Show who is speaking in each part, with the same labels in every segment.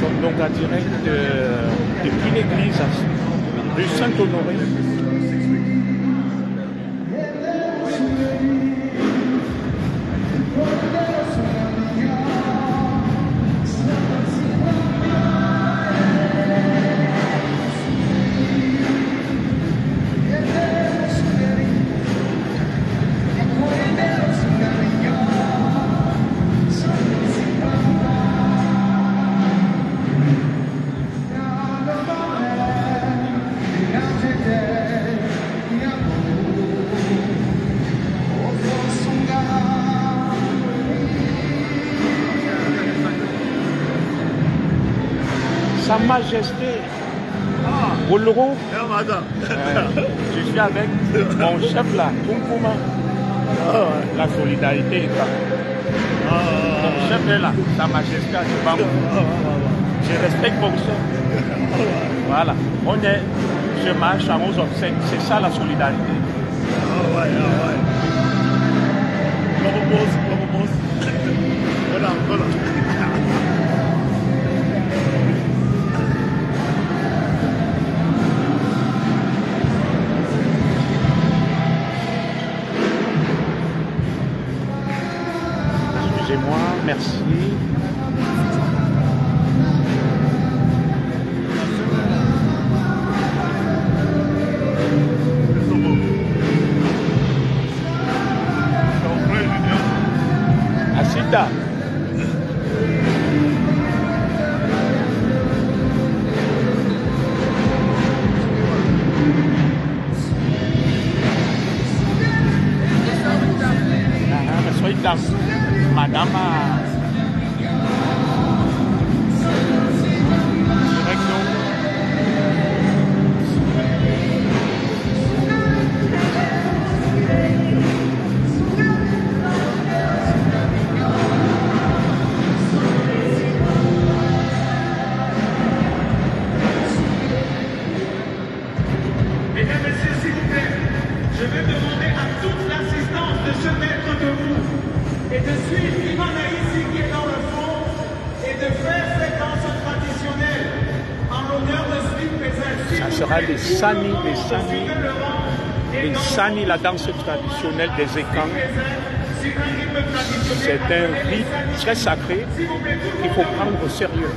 Speaker 1: sommes donc en direct depuis l'église rue Saint-Honoré. Sa Majesté Bouloro, je suis avec mon chef là, Kunkuma. La solidarité est là. Mon chef est là, Sa Majesté Adjibambo. Je respecte mon chef. Voilà, on est, je marche à nos obsèques, c'est ça la solidarité. Voilà. Excusez-moi, merci. Asita. Madame direction.
Speaker 2: Mesdames, Messieurs, s'il vous plaît, je vais demander à toute l'assistance de se mettre debout et de suivre Ivan Aïssi qui est dans le fond et de faire cette danse traditionnelle en l'honneur de Smith Pezel.
Speaker 1: Ça sera les Sani, la danse traditionnelle des Ekans. C'est un rite très sacré qu'il faut prendre au sérieux.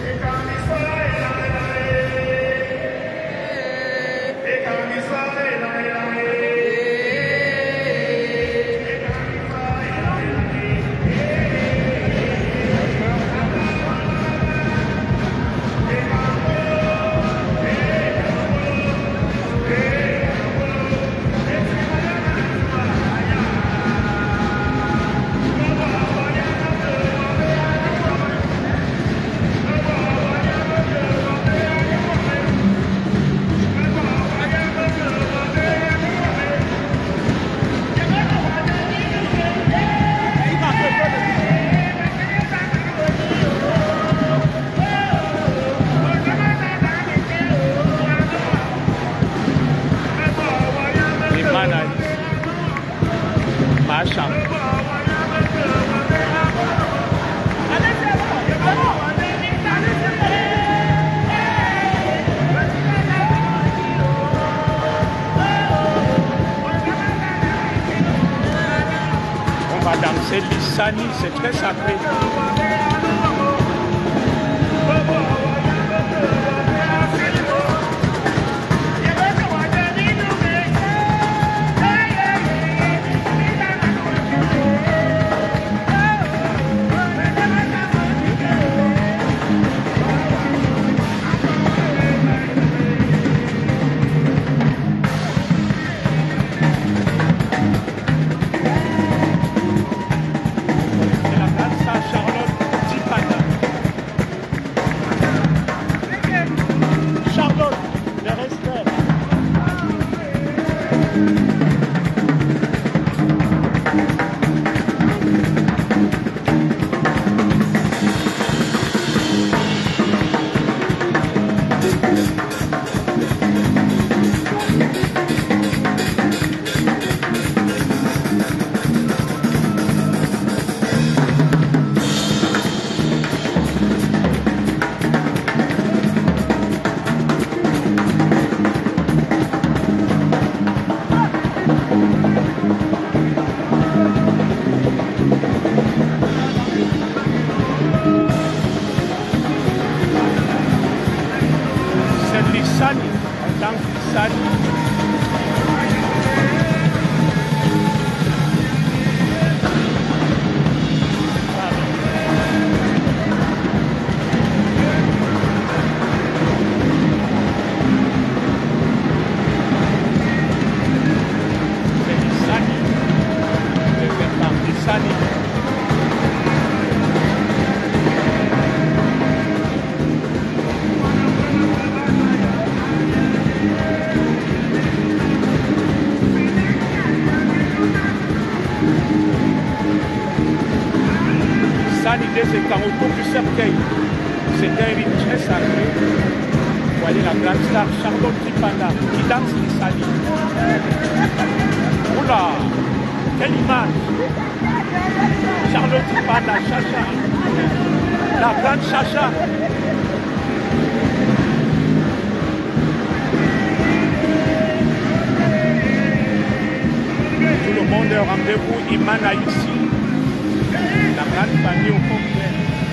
Speaker 1: On va danser l'Issani, c'est très sacré. C'est la danse à Charlotte. Sani. C'est en autour du cercueil. C'est un rite très sacré. Vous voyez la grande star Charlotte Tipana qui danse les Sani. Oula, quelle image! Charlotte Tipana, Chacha. La grande Chacha. Tout le monde est au rendez-vous. Imana ici. La grande famille au complet.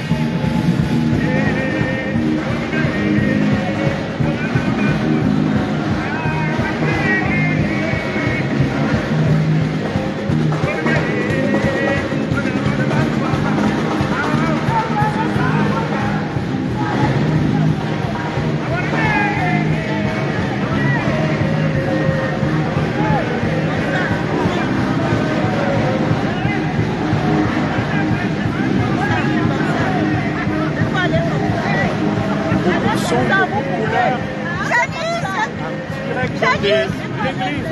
Speaker 1: De l'église.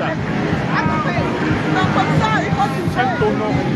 Speaker 1: Saint-Honoré.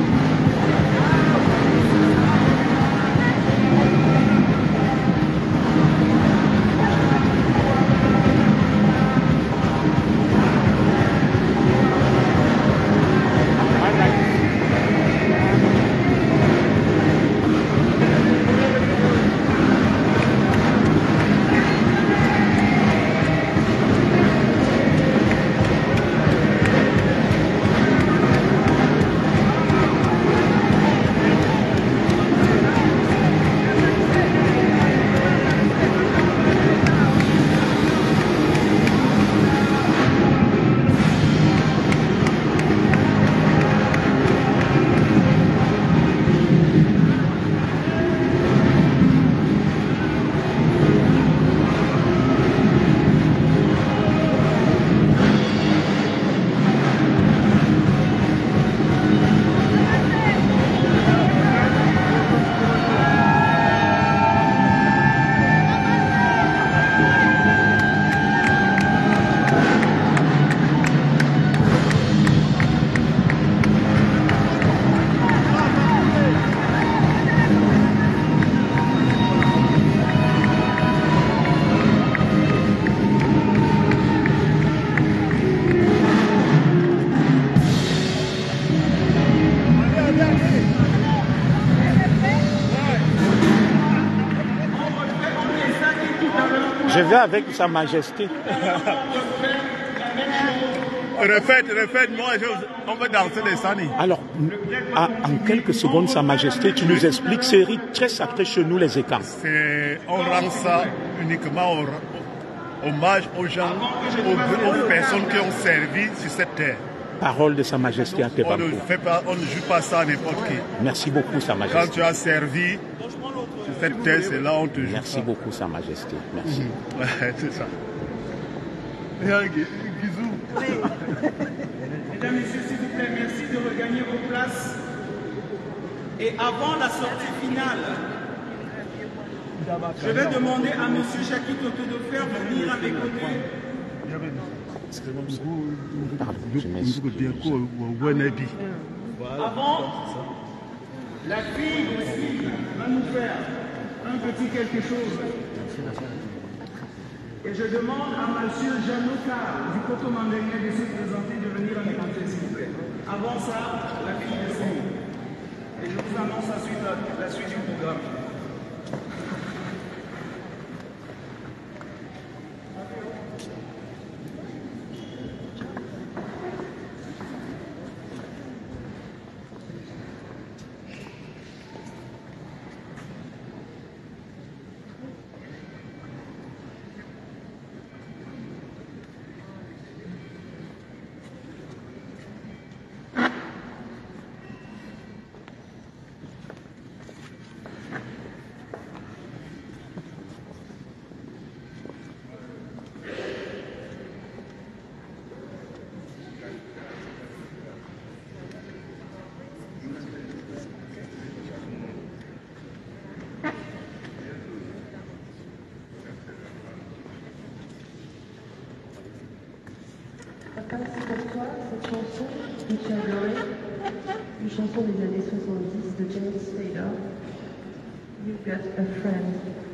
Speaker 1: Je vais avec Sa Majesté.
Speaker 3: Refaites, moi, on va danser les Sani.
Speaker 1: Alors, en quelques secondes, Sa Majesté, tu nous expliques ces rites très sacrés chez nous, les Écarts.
Speaker 3: On rend ça uniquement hommage aux gens, aux personnes qui ont servi sur cette terre.
Speaker 1: Parole de Sa Majesté à Tebampo.
Speaker 3: On ne joue pas ça à n'importe qui.
Speaker 1: Merci beaucoup, Sa Majesté.
Speaker 3: Quand tu as servi sur cette terre, c'est là où on te joue.
Speaker 1: Merci beaucoup, Sa Majesté. Merci.
Speaker 3: Ouais, c'est ça.
Speaker 2: Mesdames, Messieurs, s'il vous plaît, merci de regagner vos places. Et avant la sortie finale, je vais demander à M. Jackie Toto de faire venir à mes côtés. Avant, la fille aussi va nous faire un petit quelque chose. Et je demande à M. Janouka du Coto Mandénier de se présenter, de venir à mes côtés, s'il vous plaît. Avant ça, la fille descend. Et je vous annonce la suite du programme.
Speaker 4: cette chanson, Richard Adoré, une chanson des années 70 de James Taylor, You've Got a Friend.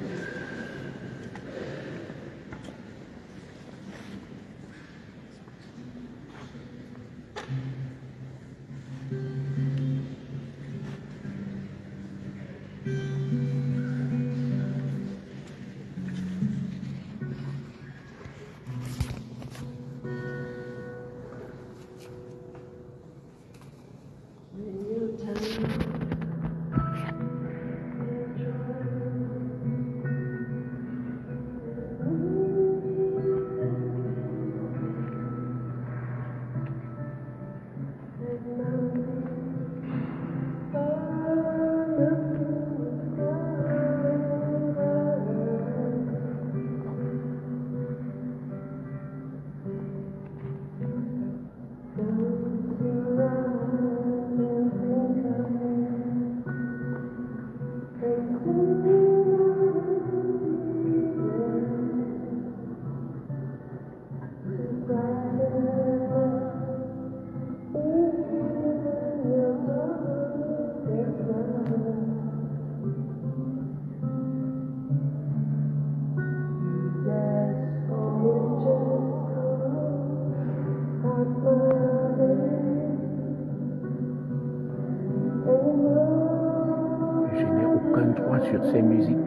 Speaker 1: Je n'ai aucun droit sur ces musiques.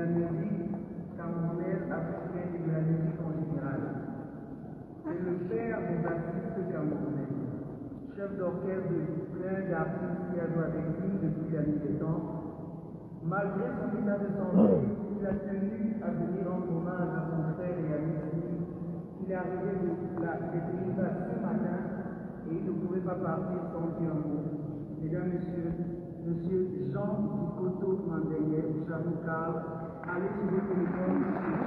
Speaker 2: la musique camerounaise, africaine et de la musique en général. C'est le père des artistes camerounais, chef d'orchestre de plein d'artistes qui a joué avec lui depuis la nuit des temps. Malgré son état de santé, il a tenu à venir rendre hommage à son frère et ami. Il est arrivé de Pays-Bas ce matin et il ne pouvait pas partir sans dire un mot. Mesdames, Monsieur Jean Dikoto Mandenge, Jean Carl, allez sur le téléphone.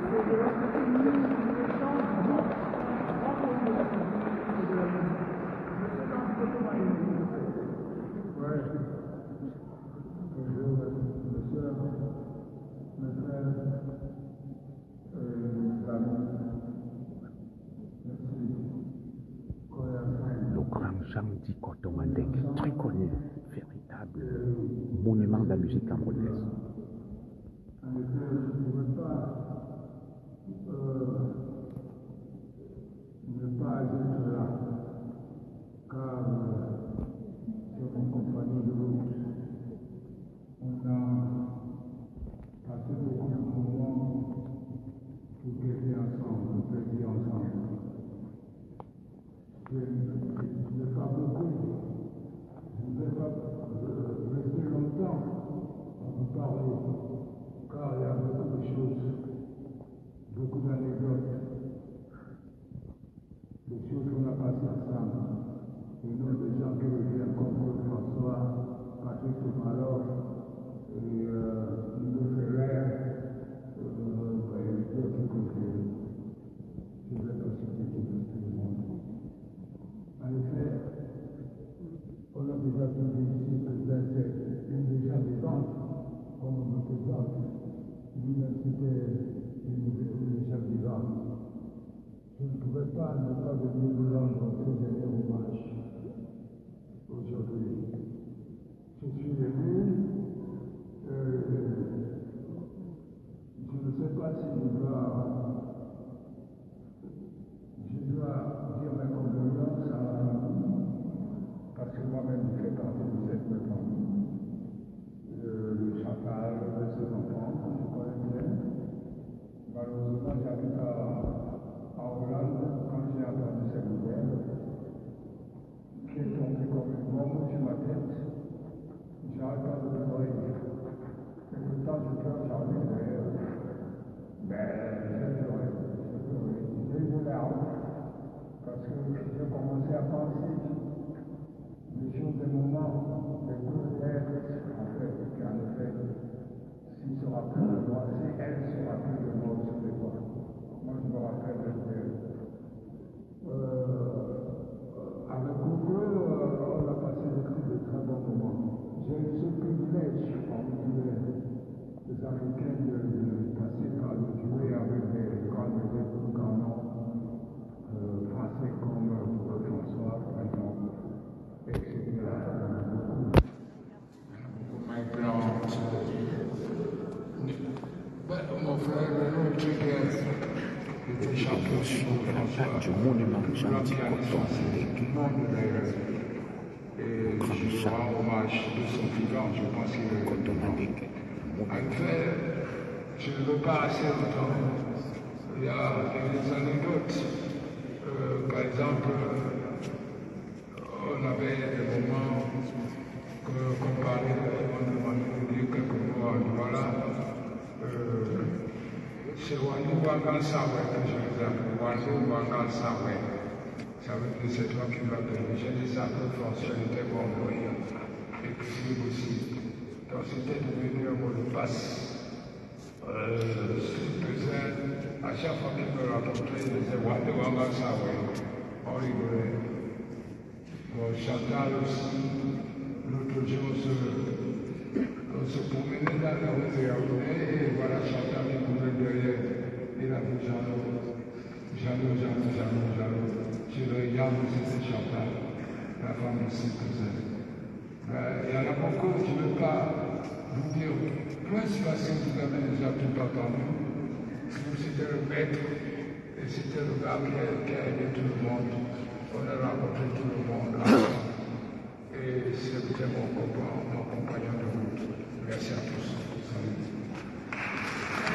Speaker 1: Le grand Jean Dikoto Mandenge, très connu, véritable monument de la musique camerounaise.
Speaker 5: En effet, je ne pouvais pas être là, car c'est mon compagnon de route. On a passé beaucoup de moments pour guérir ensemble, pour plaisir ensemble. Je ne pas beaucoup, je ne vais pas rester longtemps à vous parler, car il y a beaucoup de choses, beaucoup d'anecdotes, des choses qu'on a passées ensemble. Et nous, des gens qui reviennent comme Claude François, Patrick Malor, et Nico Ferrer, et d'autres que je vais pas citer tout le monde. En effet, on a déjà vu ici que c'est une des gens vivantes, comme on me présente. Lui-même, c'était une des gens vivantes. Je ne pouvais pas ne pas venir vous rendre ce dernier hommage aujourd'hui. Je suis venu, je ne sais pas si je dois dire mes condoléances à ma famille, parce que moi-même je fais partie de cette famille. Le Chantal, ses enfants, je connais bien. Malheureusement, j'habite en Hollande quand j'ai entendu cette nouvelle, qui est tombée comme une bombe sur ma tête. J'arrête pas de pleurer. Et pourtant, je pleure jamais d'ailleurs. Mais j'ai pleuré. J'ai eu des larmes. Parce que j'ai commencé à penser des choses, des moments, des coups d'être, en fait, qu'en effet, s'il se rappelle de moi, si elle se rappelle de moi, je ne sais pas. Moi, je me rappelle d'elle. Avec Google, on a passé de très bons moments. J'ai eu ce privilège, des Africains, de passer par le jouer avec des grands noms français comme François, par exemple, etc. My grand, mon frère, le Tchèque, était champion
Speaker 1: Du monument Jean Dikoto Mandenge.
Speaker 5: tout le monde d'ailleurs. Et je rends hommage de son vivant, je pense qu'il est. En fait, je ne veux pas assez longtemps. Il y a des anecdotes. Par exemple, on avait des moments qu'on parlait, on demandait de dire quelques mots en voilà. C'est Wani Wangan Sawe que je les appelle, Wani Wangan Sawe. Ça veut dire c'est toi qui m'as donné. J'ai dit ça pour François, il était bon voyant. Et puis aussi. Donc c'était devenu un mot de passe. À chaque fois qu'il me rencontrait, il disait Wani Wangan Sawe. On rigolait. Bon, Chantal aussi, l'autre jour, on se promenait dans la rue et voilà, Chantal est courait derrière. Il a vu Jeannot. Je le regarde, c'était Chantal, la femme aussi cousin. Il y en a beaucoup, je ne veux pas vous dire plus parce que vous avez déjà tout entendu. C'était le maître et c'était le gars qui a aidé tout le monde. On a rencontré tout le monde ensemble. Et c'était mon compagnon de route. Merci à tous. Salut.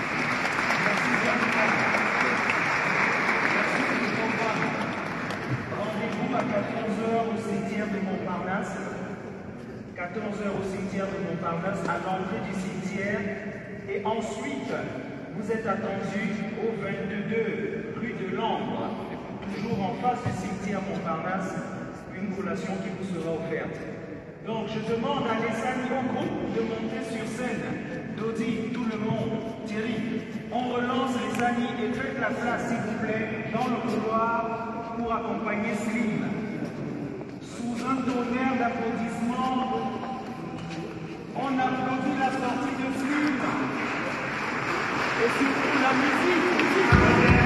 Speaker 2: Et ensuite, vous êtes attendus au 22 rue de l'Ambre, toujours en face du cimetière Montparnasse, une collation qui vous sera offerte. Donc je demande à Lessani au groupe de monter sur scène. Dodi, tout le monde, Thierry, on relance Lessani et faites la place s'il vous plaît dans le couloir pour accompagner Slim. Sous un tonnerre d'applaudissements, on applaudit la sortie de Slim. Et surtout la musique.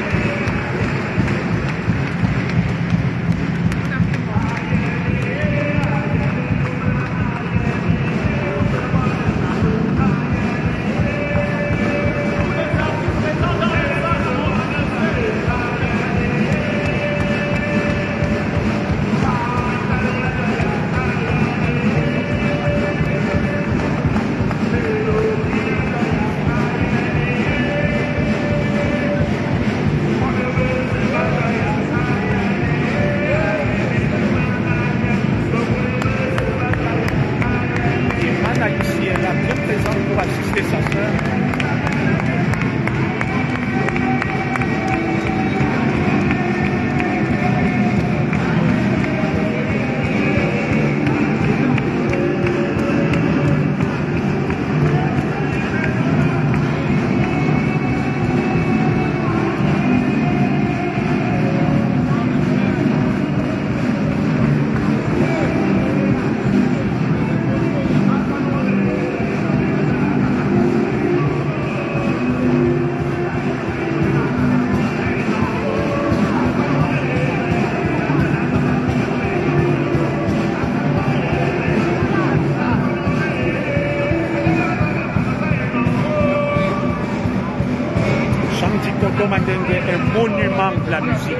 Speaker 1: Un monument de la musique.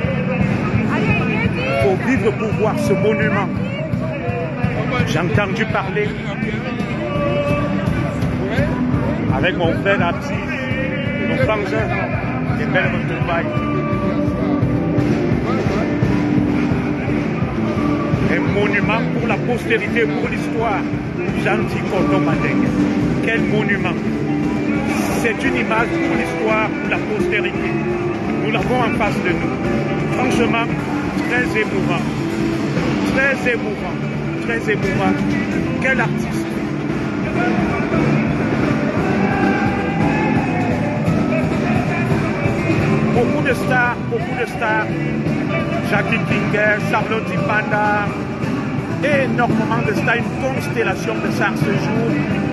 Speaker 1: Il faut vivre pour voir ce monument. J'ai entendu parler avec mon frère Absi, mon frangin, des belles retrouvailles. Un monument pour la postérité, pour l'histoire. Gentil Koto Mandeng. Quel monument! C'est une image pour l'histoire, pour la postérité. Nous l'avons en face de nous. Franchement, très émouvant. Très émouvant. Très émouvant. Quel artiste! Beaucoup de stars. Jackie Kinger, Charlotte Panda, énormément de stars, une constellation de stars ce jour.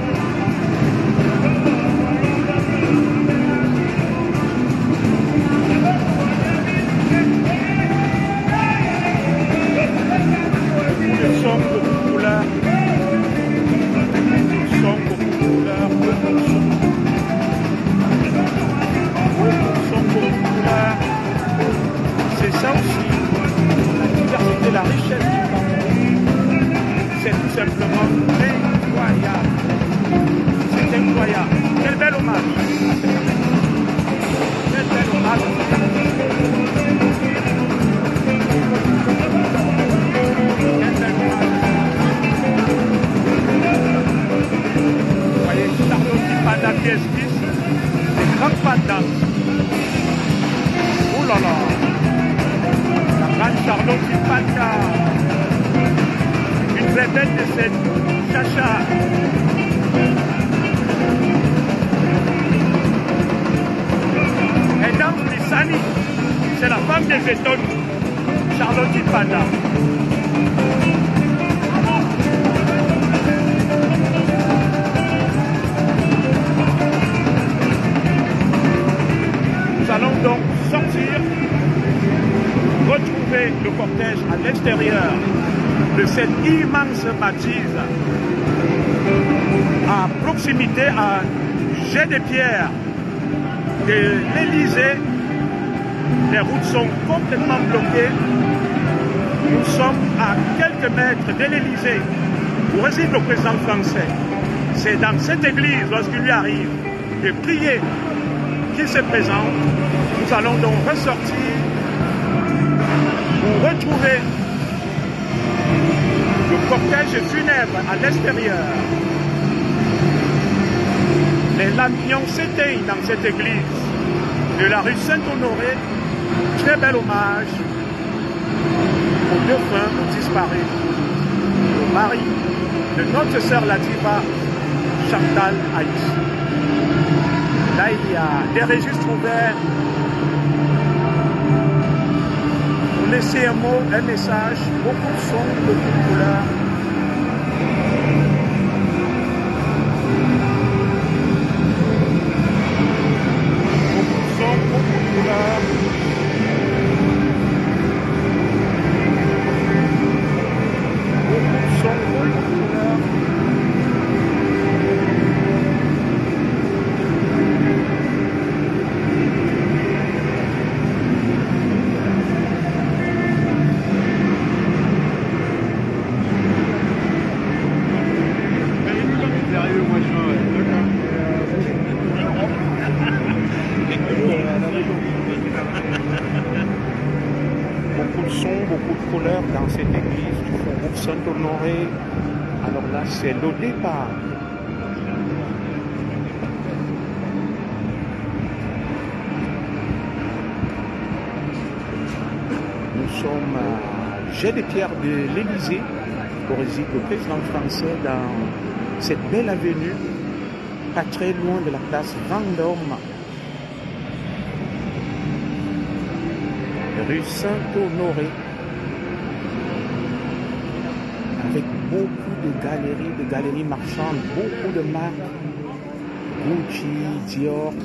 Speaker 1: C'est ça aussi, la diversité, la richesse du Cameroun. C'est tout simplement incroyable. C'est incroyable. Quel bel hommage. Quel bel hommage. Quel bel hommage. Vous voyez, Charlotte Panda pièce 10, c'est grande pandas. Oh là là, la grande Charlotte Panda, une vraie bête de cette chacha. Et dans Lessani, c'est la femme des étoiles, Charlotte Panda. Nous allons donc sortir, retrouver le cortège à l'extérieur de cette immense bâtisse, à proximité, à jet de pierre de l'Élysée. Les routes sont complètement bloquées. Nous sommes à quelques mètres de l'Élysée où réside le président français. C'est dans cette église, lorsqu'il lui arrive de prier qu'il se présente, nous allons donc ressortir pour retrouver le cortège funèbre à l'extérieur. Les lampions s'éteignent dans cette église de la rue Saint-Honoré. Très bel hommage aux défunts, aux disparus, au mari de notre sœur la diva Chantal Aïs. Là, il y a des registres ouverts pour laisser un mot, un message, beaucoup de sons, beaucoup de couleurs. Beaucoup de sons, beaucoup de couleurs. Beaucoup de sons, beaucoup de couleurs. Beaucoup de sons, beaucoup de couleurs dans cette église du Faubourg Saint-Honoré. Alors là, c'est le départ. Nous sommes à Jet de Pierre de l'Élysée, où réside le président français dans cette belle avenue, pas très loin de la place Vendôme. Rue Saint-Honoré, avec beaucoup de galeries marchandes, beaucoup de marques, Gucci, Dior.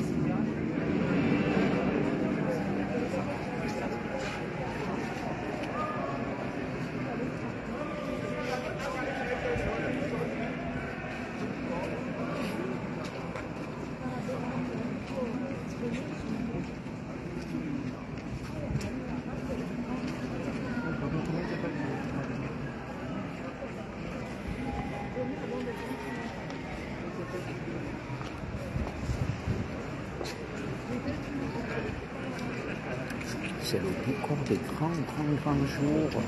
Speaker 1: C'est le décor des grands jours.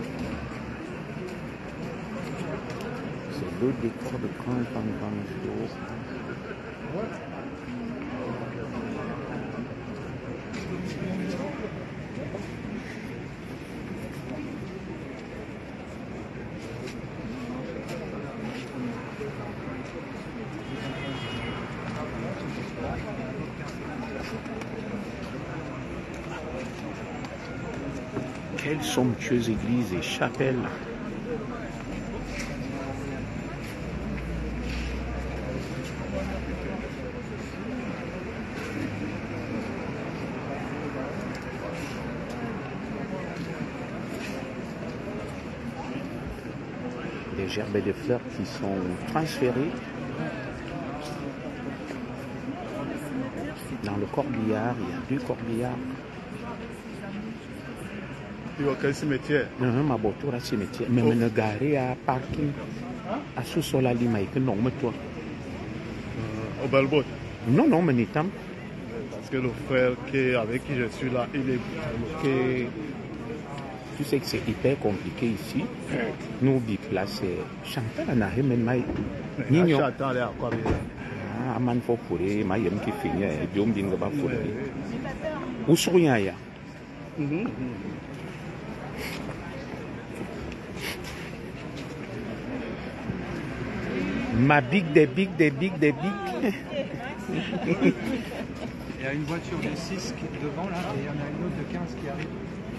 Speaker 1: C'est le décor de grands jours. Quelle somptueuse église et chapelle! Des gerbes de fleurs qui sont transférées dans le corbillard. Il y a 2 corbillards.
Speaker 3: Quel cimetière?
Speaker 1: Non, ma voiture à cimetière. Mais me garer à parking à sous-sol à Lima et que non, mais toi.
Speaker 3: Au Balbot.
Speaker 1: Non, mais n'y
Speaker 3: Parce que le frère avec qui je suis là, il est bloqué.
Speaker 1: Tu sais que c'est hyper compliqué ici. Nous, place Chantal n'a rien même.
Speaker 3: Chantal est à quoi?
Speaker 1: Ah, man, faut fourrer, ma yem qui finit, Diom dingue pas fourrer. Où sont-ils? Ma des big.
Speaker 6: Il y a une voiture de 6 qui est devant là, et il y en a une autre de 15 qui arrive.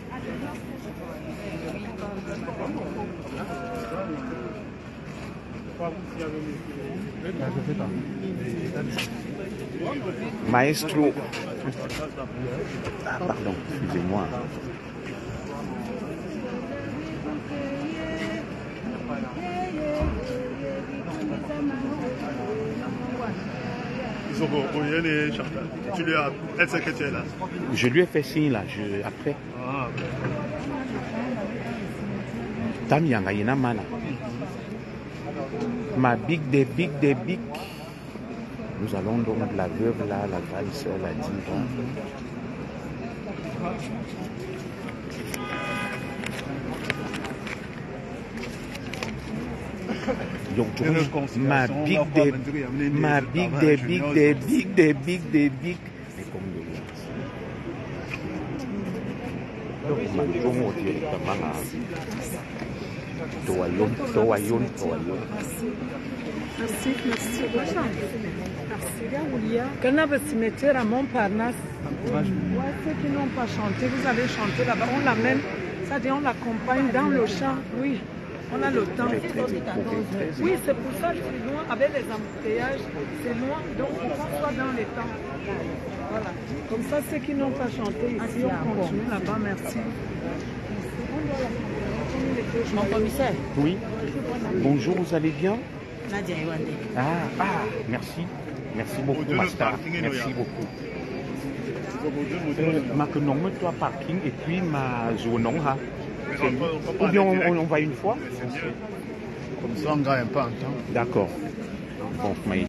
Speaker 6: Je sais pas.
Speaker 1: Maestro. Ah, pardon, excusez-moi.
Speaker 3: Tu lui as... Elle sait que tu es là.
Speaker 1: Je lui ai fait signe là, après.
Speaker 3: Ah,
Speaker 1: Tam yanga yina mana. Ma big des big. Nous allons donc la veuve là, la grande sœur, la diva. donc ma big
Speaker 7: Merci. Quand on va se mettre à Montparnasse, ceux qui n'ont pas chanté, vous allez chanter là-bas, on l'amène, c'est-à-dire on l'accompagne dans le chant, oui, on a le temps. Oui, c'est pour ça que c'est loin, avec les embouteillages, c'est loin, donc on soit dans les temps. Voilà, comme ça ceux qui n'ont pas chanté ici, on continue là-bas, merci.
Speaker 8: Mon commissaire.
Speaker 1: Oui. Bonjour, vous allez bien?
Speaker 8: Nadia Ewande.
Speaker 1: Merci. Merci beaucoup, Master. Merci beaucoup. Ma que non, toi parking et puis ma zone non ha. Ou bien on va une fois?
Speaker 3: Comme ça, on gagne pas en temps.
Speaker 1: D'accord. Bon, mais